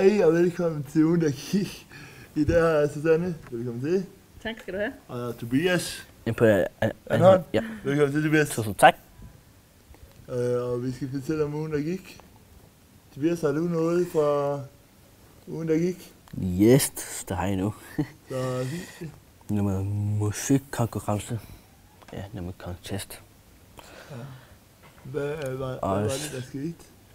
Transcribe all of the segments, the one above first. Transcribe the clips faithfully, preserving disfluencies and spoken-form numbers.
Hej og velkommen til ugen, der gik. I dag har jeg Susanne. Velkommen til. Tak skal du have. Og Tobias. En på uh, Anholm. Ja. Velkommen til, Tobias. Tusind tak. Uh, og vi skal fortælle om ugen, der gik. Tobias, har du noget fra ugen, der gik? Yes, det har jeg nu. Så Nummer musikkonkurrence. Ja, nummer contest. ja. Hvad, hvad, hvad Og var det, der skete?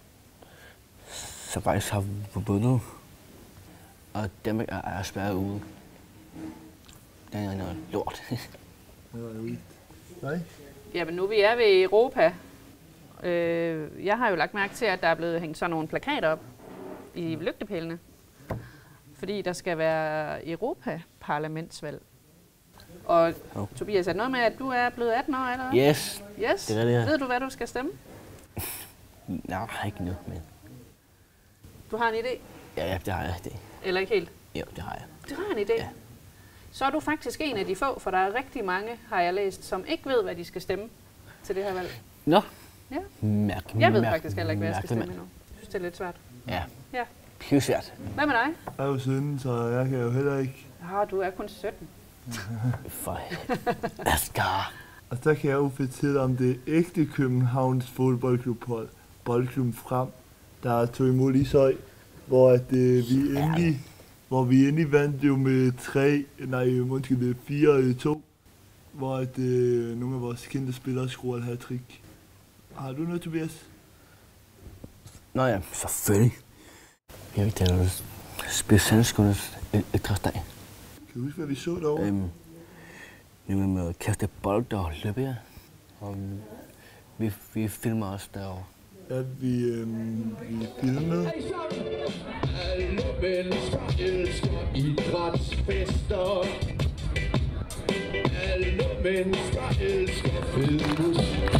Så faktisk har vi vundet. Og Danmark er, er spærret ude. Det er noget lort. Det var jo Nej? Ja, men nu vi er ved Europa. Øh, jeg har jo lagt mærke til, at der er blevet hængt sådan nogle plakater op i lygtepælene. Fordi der skal være Europaparlamentsvalg. Og Oh. Tobias, er det noget med, at du er blevet atten år, eller? Yes. Yes. Det er det, ja. Ved du, hvad du skal stemme? Nej, ikke nu, men Du har en idé? ja, ja, det har jeg. Det. Eller ikke helt? Jo, det har jeg. Du har en idé? Ja. Så er du faktisk en af de få, for der er rigtig mange, har jeg læst, som ikke ved, hvad de skal stemme til det her valg. Nå. Ja. Mærk, Jeg ved mærk, faktisk heller ikke, hvad jeg skal stemme mærkeligt, endnu. Jeg synes, det er lidt svært. mand. Ja, Ja. det er svært. Hvad med dig? Jeg er jo sytten, så jeg kan jo heller ikke. Ah, du er kun sytten. For Asger. Og så kan jeg jo fortælle om det ægte Københavns fodboldklubhold, Boldklubben Frem, der tog imod Ishøj, hvor at, øh, vi endelig, hvor vi endelig vandt jo med tre, nej, måske med fire to, hvor at, øh, nogle af vores kendte spillere scorede hat-trick. Har du noget, Tobias? Nå ja, selvfølgelig. Jeg ved, det er noget specialskolens idrætsdag. Kan du huske, hvad vi så derovre? Øhm, nu med at kaste bold og løbe her. Og vi, vi filmer også derovre. Ja, vi, øh, vi filmede. Alle mennesker elsker idrætsfester. Alle mennesker elsker fed musik.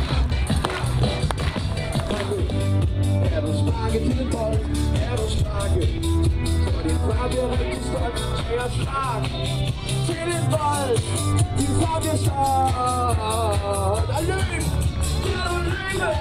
Er du snakke til en bold? Er du snakke? Så din far bliver rigtig stolt. Tag og snak til en bold. Din far bliver stolt. Og løb! Kan du løbe?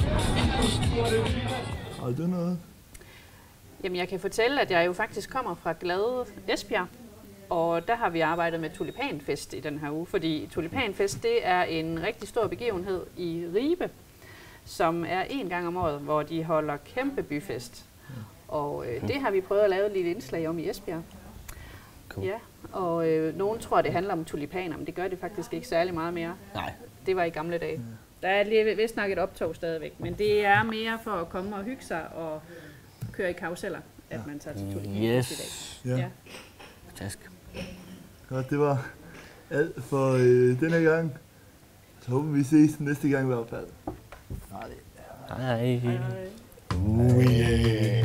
Har du noget? Jamen, jeg kan fortælle, at jeg jo faktisk kommer fra Glade Esbjerg. Og der har vi arbejdet med tulipanfest i den her uge, fordi tulipanfest, det er en rigtig stor begivenhed i Ribe, som er en gang om året, hvor de holder kæmpe byfest. Og øh, det har vi prøvet at lave et lille indslag om i Esbjerg. Cool. Ja, og øh, nogen tror, det handler om tulipaner, men det gør det faktisk ikke særlig meget mere. Nej. Det var i gamle dage. Der er lige vist nok et optog stadigvæk, men det er mere for at komme og hygge sig og køre i karuseller, at man tager til tulipanfest i dag. Ja. Ja. Fantastisk. Godt, det var alt for øh, denne gang. Så håber vi ses næste gang i hvert fald. Hej. Hej. Uh, yeah.